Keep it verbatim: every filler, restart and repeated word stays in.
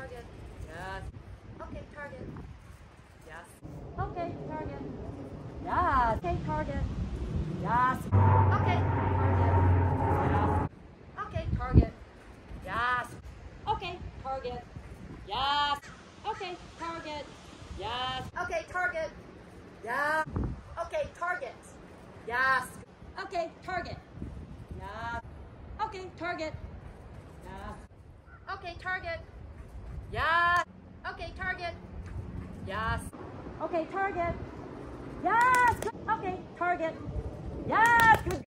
target. Yes. Okay, target. Yes. Okay, target. Yes. Okay, target. Yes. Okay, target. Okay, target. Yes. Okay, target. Yes. Okay, target. Yes. Okay, target. Yes. Okay, target. Yes. Okay, target. Yes. Okay, target. Yes. Okay, target. Yes. Okay, target. Yes. Okay, target. Yes. Okay, target. Yes. Good.